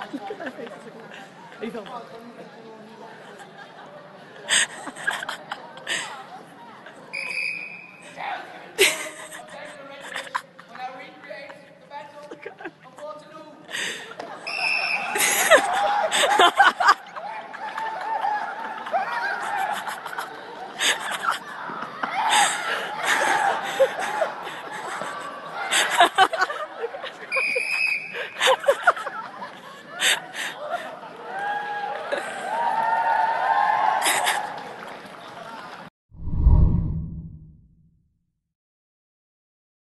Look at their faces. Look at that. Are you filming?